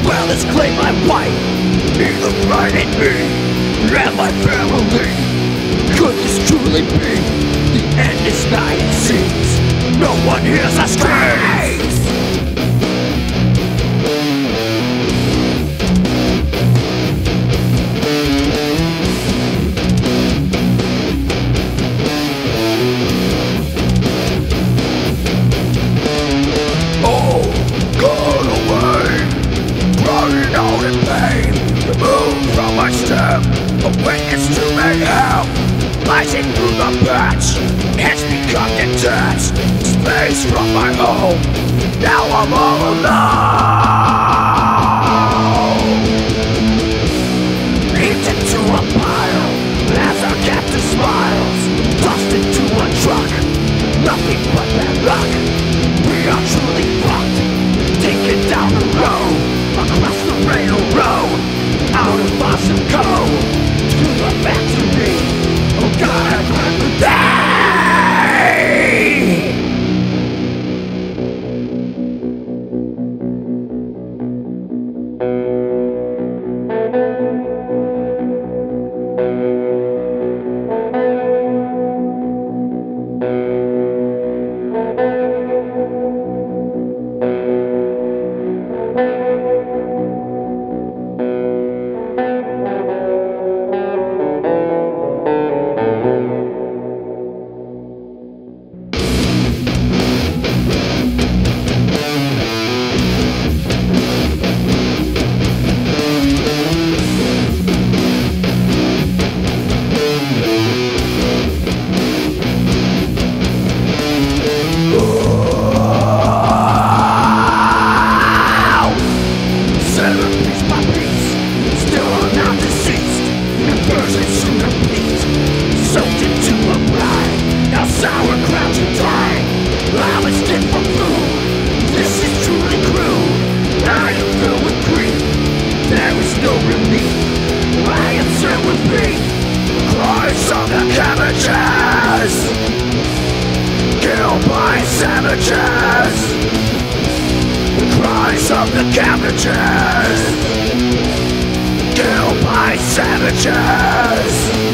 well as claim my wife, either right in me and my family. Could this truly be the end is nigh, it seems? No one hears us screams. My step, a witness to mayhem, rising through the patch, it's become detached. Space from my home, now I'm all alone. Heaped into a pile, as our captain smiles, tossed into a truck, nothing but bad luck. We are truly fucked, taken down the road, across the railroad, out of Boston Co. to the factory. Oh God, I've heard the day. Cabbages, killed by savages. The cries of the cabbages, killed by savages.